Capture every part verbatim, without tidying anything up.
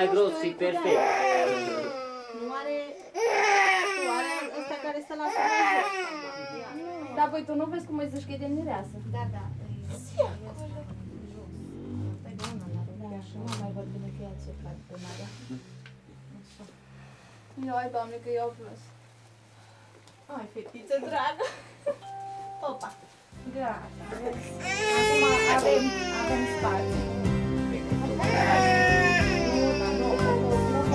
mai gros și perfect. Nu are... Nu are ăsta care stă la sub. Da, păi tu nu vezi cum îi zici că e de mireasă. Da, da. Păi de una la rând, așa, nu mai vorbim că ea ce fac pe marea. Ioi, Doamne, că eu plus. Ai, fetiță dragă. Opa. Gata. Acum avem, avem spațiu. Nu, dar nu, nu, nu, nu,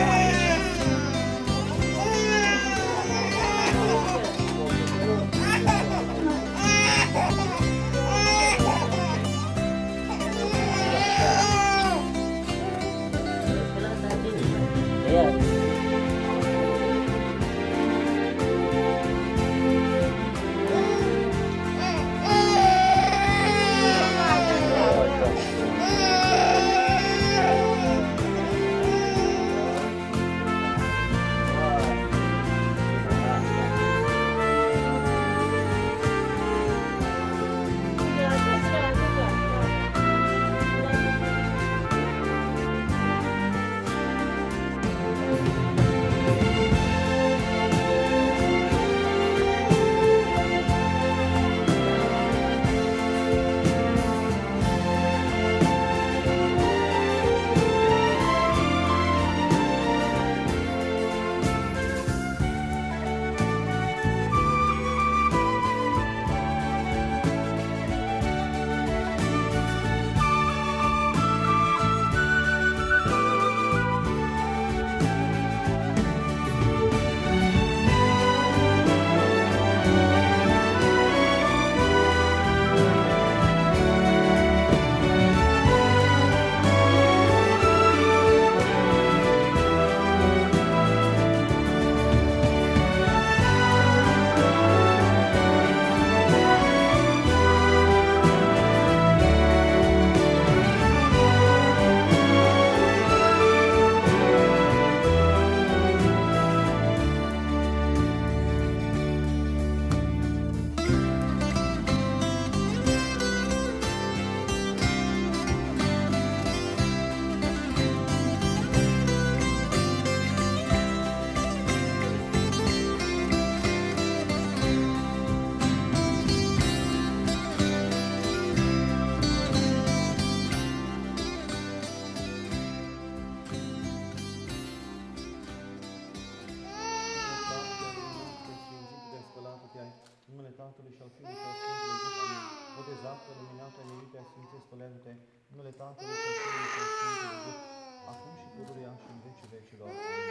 Tatălui și al Fiului și al Sfântului Duh. Amin. Botezată, luminată, iubite, Sfințe, spălează-te, în numele Tatălui și al Fiului și al Sfântului Duh, acum și pururea și în vecii vecilor. Amin.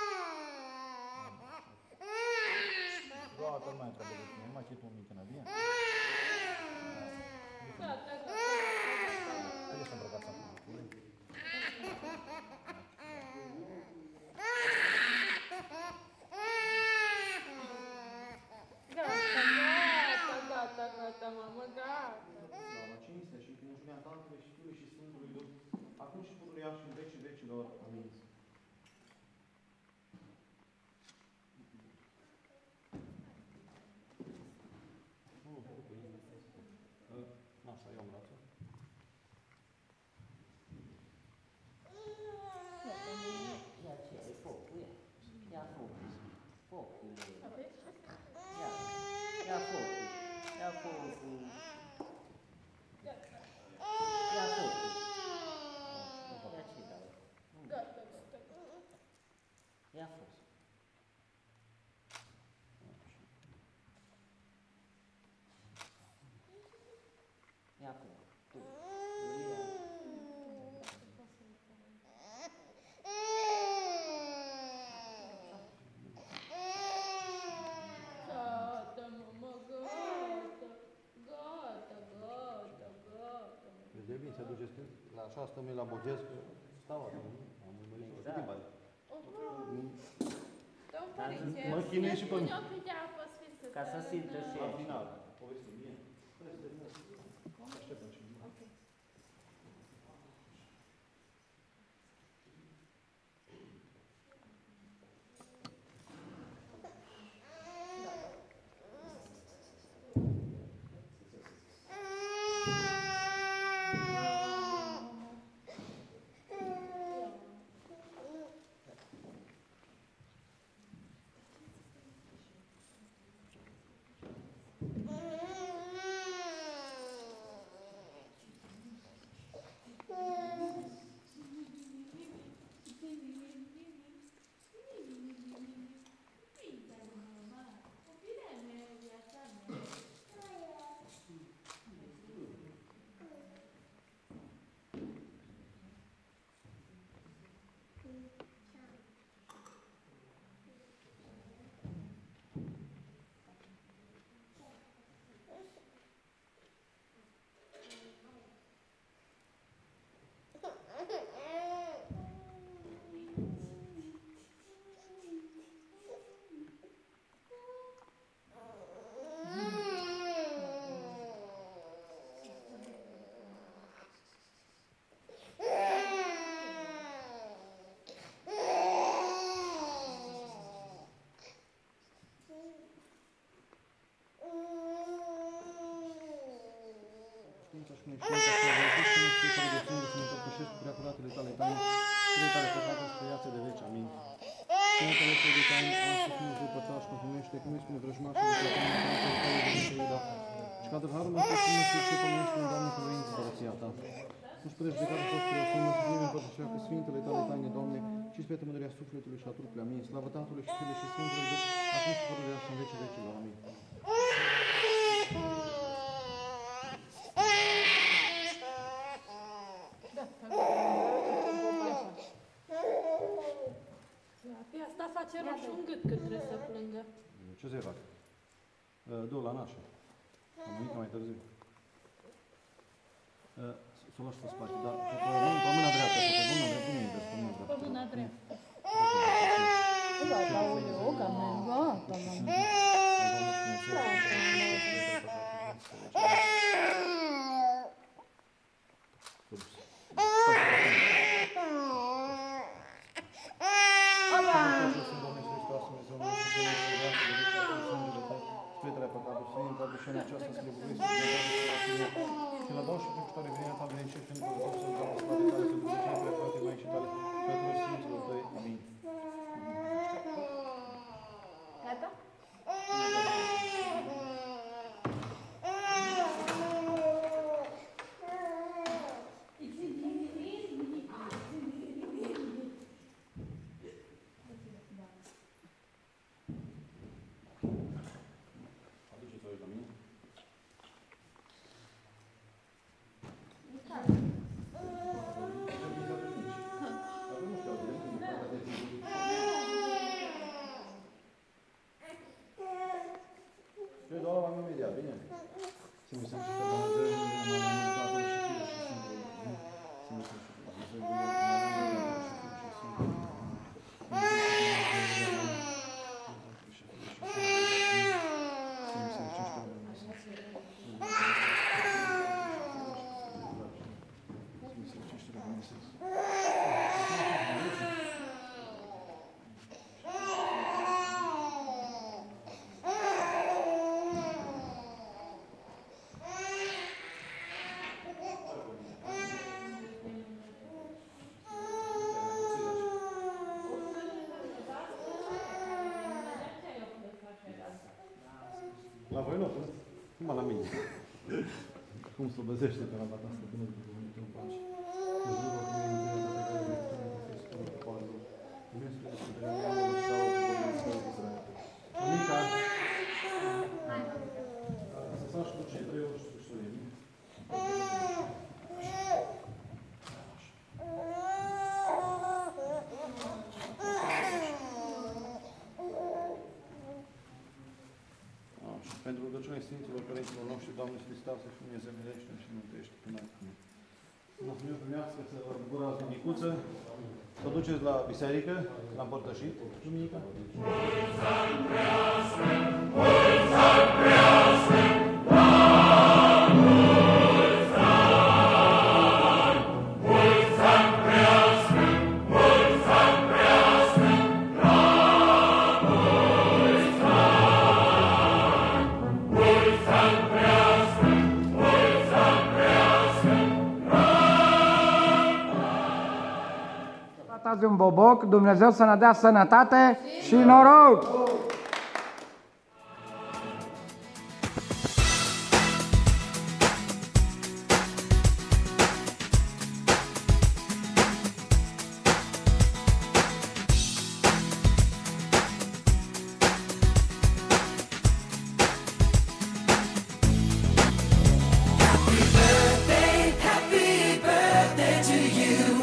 Gata, nu mai trebuie de tine, mai citit un mic în avie. Haideți să îmbrăcați acum. Gata, mamă, gata. La cinste și prin înjunea Tatălui și Fiului și Sfântului Duh, acum și pururea și în vecii vecilor. Amin. Așa, iau în brațe. Ia ce ai focul, ia. Ia focul. Focul. Ia. Ia focul. Ia focul. Ia focul. Ia ce dau? Gata, gata, gata. Ia focul. Ia focul. Tu. Ia. Gata, mamă, gata. Gata, gata, gata. Deci de bine să duceți când la așa stăm noi la botez, stau acum, am urmărit să cât timp are. Stau, părinție. Mă chinui și pe mine. Eu pic de apă sfință. Ca să simtă și La ea. final, povestim mie. Așteptăm și mine. și neștiința și nevăzut și neștiința fără de sânge să ne părtășesc cu preacuratele tale taine, cele tale păcate spre viață de veci. Amin. Sfântă Lăsă de taine, astăzi și Dumnezeu părtași, conformește, cum ești cu vrăjmașul de tăi, în care de veci Iuda. Și ca de harul nostru și Dumnezeu și pomenește în Doamne, cuvânt împărăția ta. Nu-și părești de care a fost preosumă, să fie împărtășea cu Sfintele tale taine, Doamne, și spre tămânerea sufletului și a trupului. Amin. Slavă Tatălui și Fiului și Sfântului Duh, acum și fără de așa în vecii vecilor. Amin. Pe asta face roșu în gât când trebuie să plângă. Ce să-i fac? Du la nașă. Am venit mai târziu. Să o lași pe spate, dar pe mâna dreaptă, pe mâna dreaptă, nu e pe mâna dreaptă. Pe mâna dreaptă. Gata, o yoga, man, gata, man. Gata? Aduceți-o aici la mine. Eu dau la mine imediat, bine? Să mi se miște Dumnezeu, în numele Mamei, Tatălui și Fiului și Sfântului Duh. Să mi se miște Dumnezeu, în numele Mamei, Tatălui și Fiului și Sfântului Duh. La voi nu, numai la mine. Cum se obăzește pe la bata asta până după Dumnezeu în pace. Că jură cu mine mântuirea pe care le spune că este spune cu Pavel. Mulțumim spre descoperirea neamului și slavă cu Dumnezeu Israel. Amica! Să faci cu cei trei ori și cu solie, bine? Pentru rugăciunea Sfinților Părinților noștri, Doamne Hristos, și Dumnezeu milește și mântuiește până acum. Mulțumim frumoasă să vă bucurați de micuță, să duceți la biserică, la împărtășit, duminica. De un boboc, Dumnezeu să ne dea sănătate și noroc!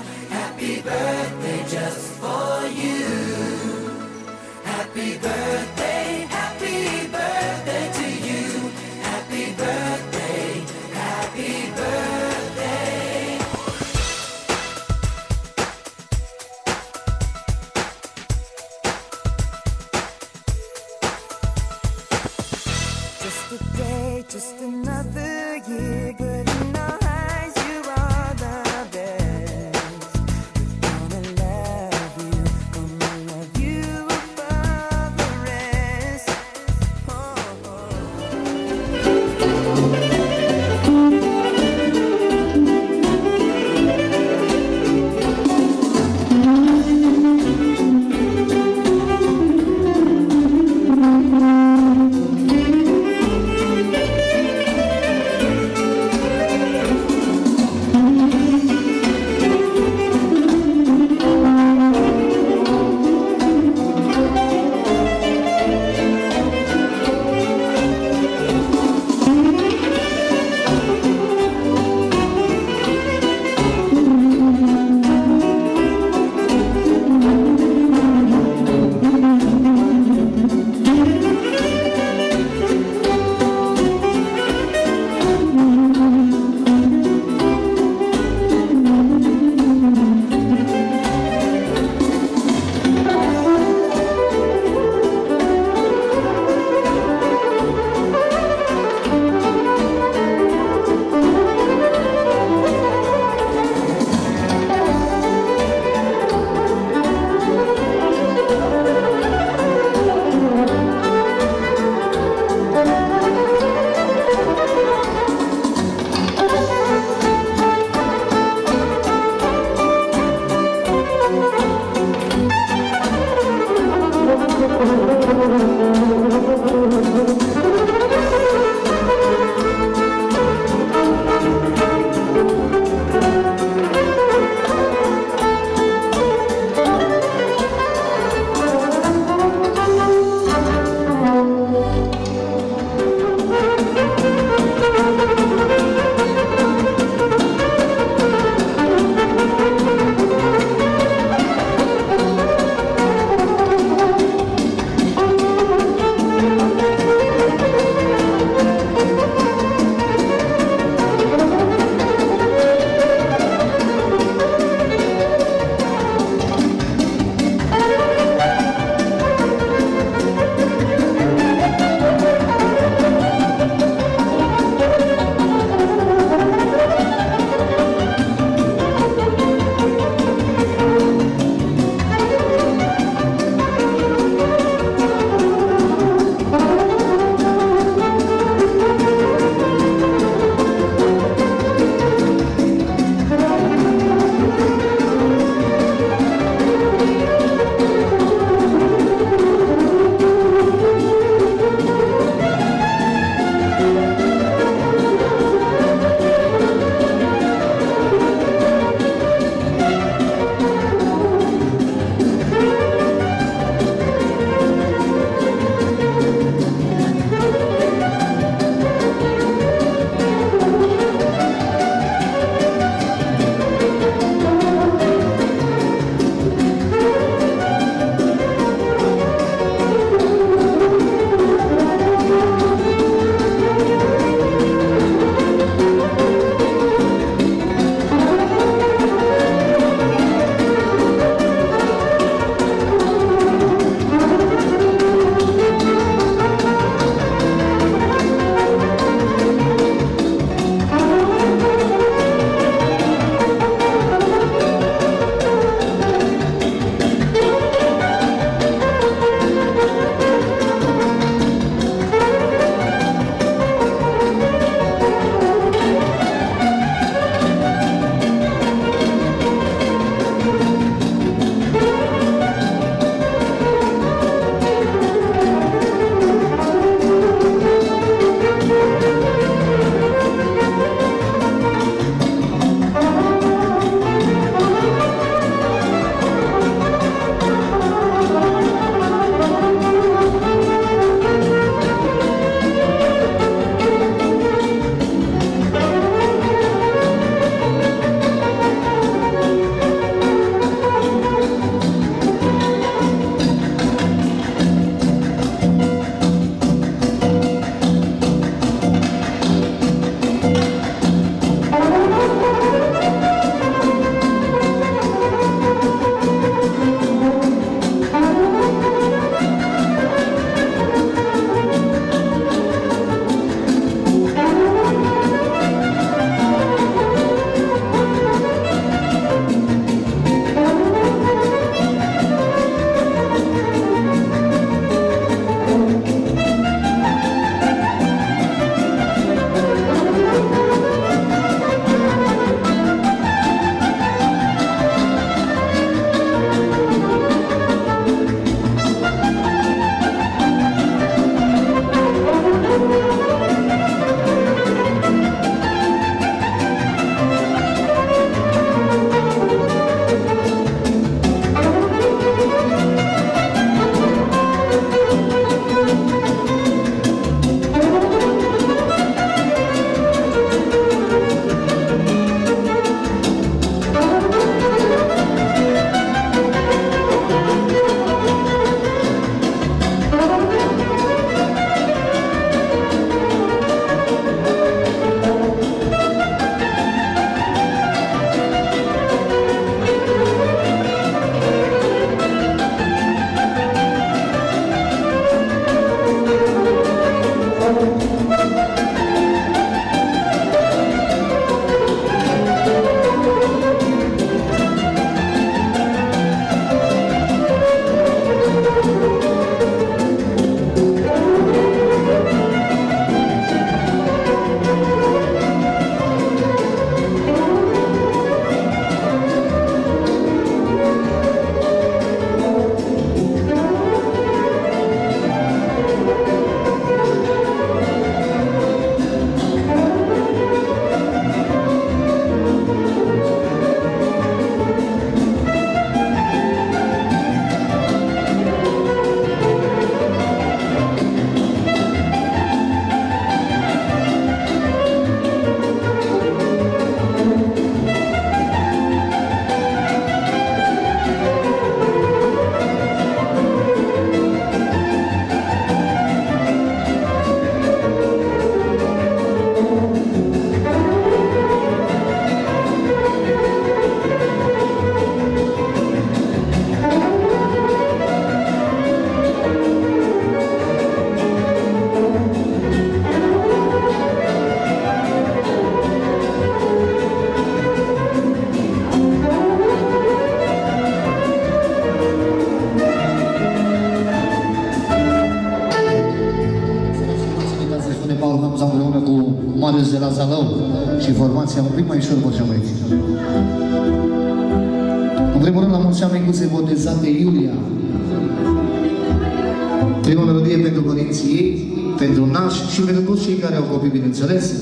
Happy birthday la Zalău și formația un pic mai ușor vocea mai mică. În primul rând, la mulți ani micuțe botezate Iulia. Prima melodie pentru părinții ei, pentru nași și pentru toți cei care au copii, bineînțeles.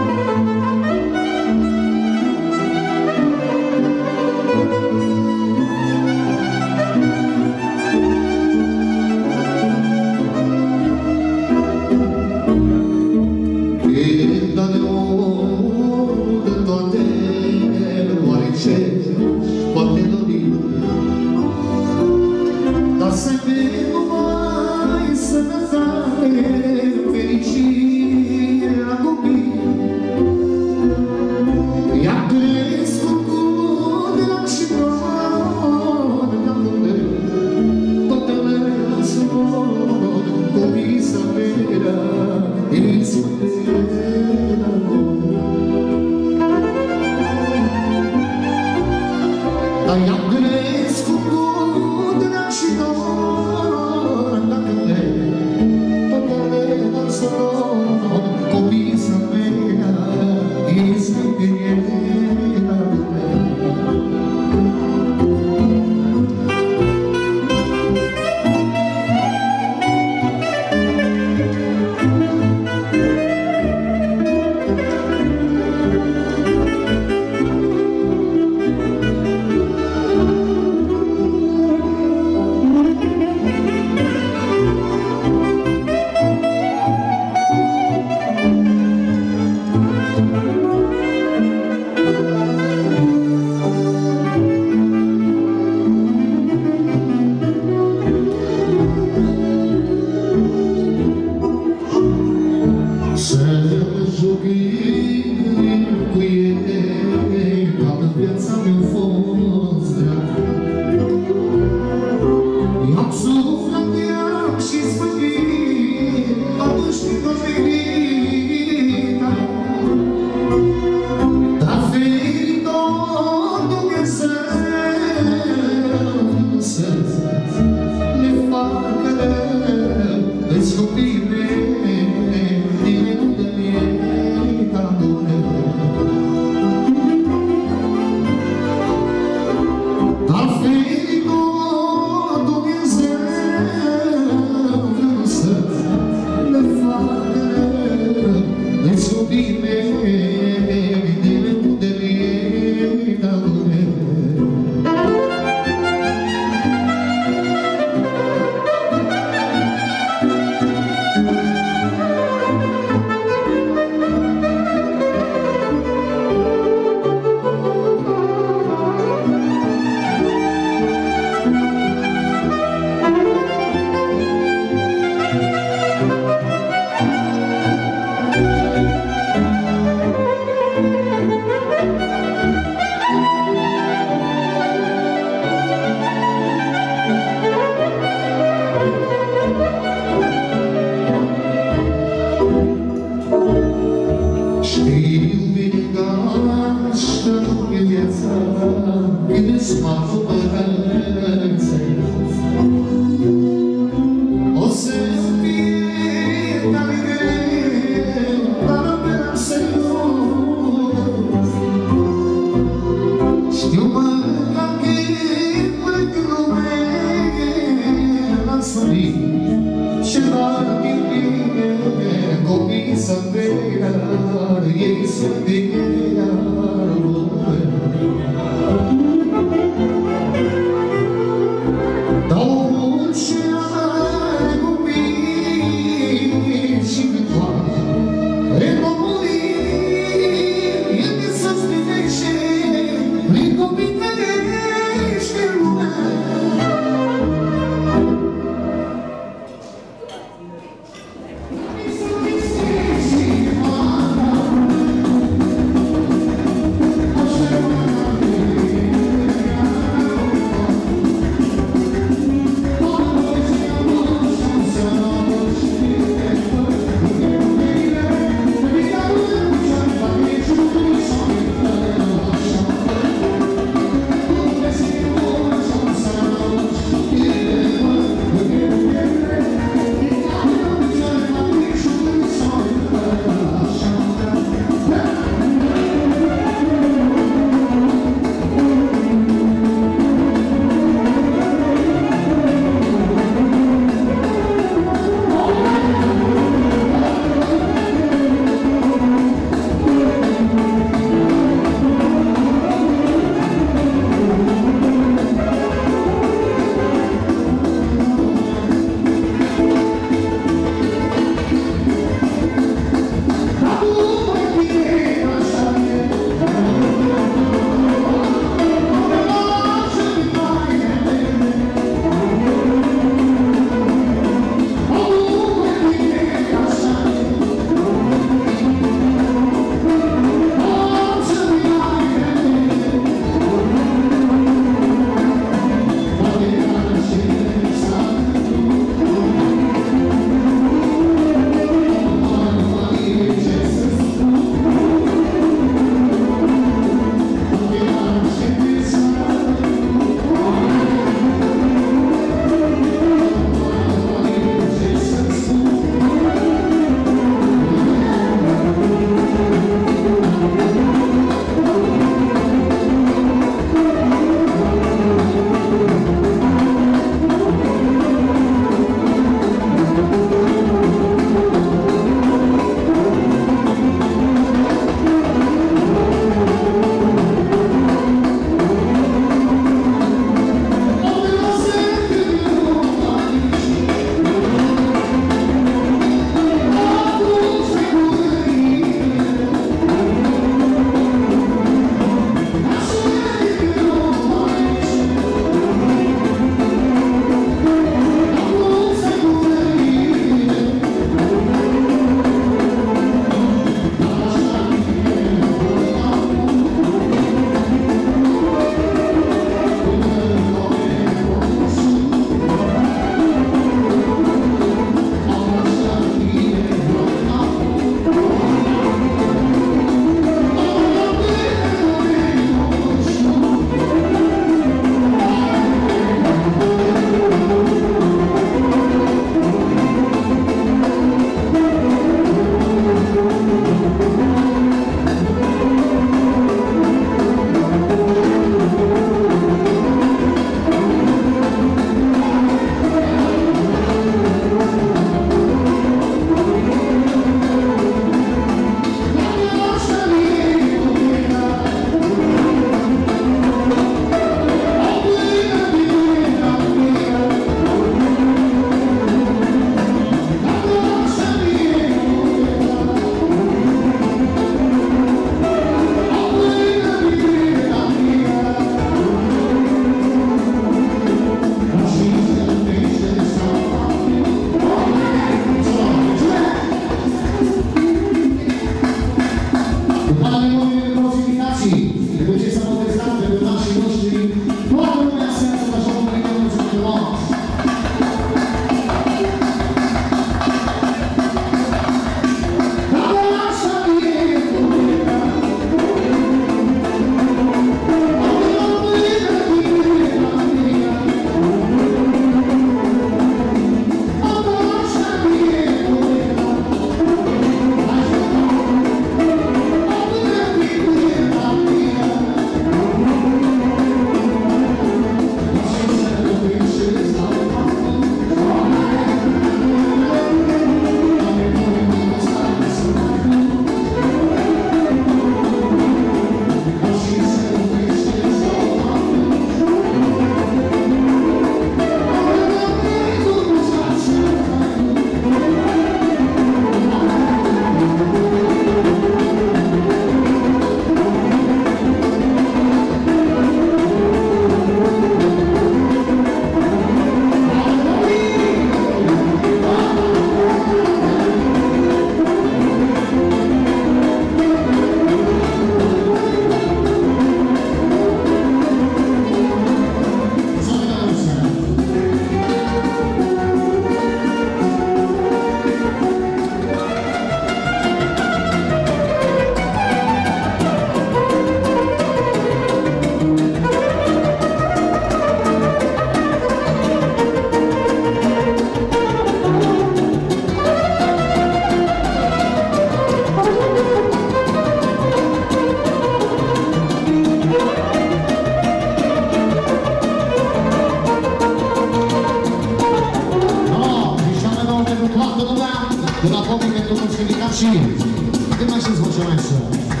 de la Pomi pentru mulți invitații. Când mai știți vocea mai să?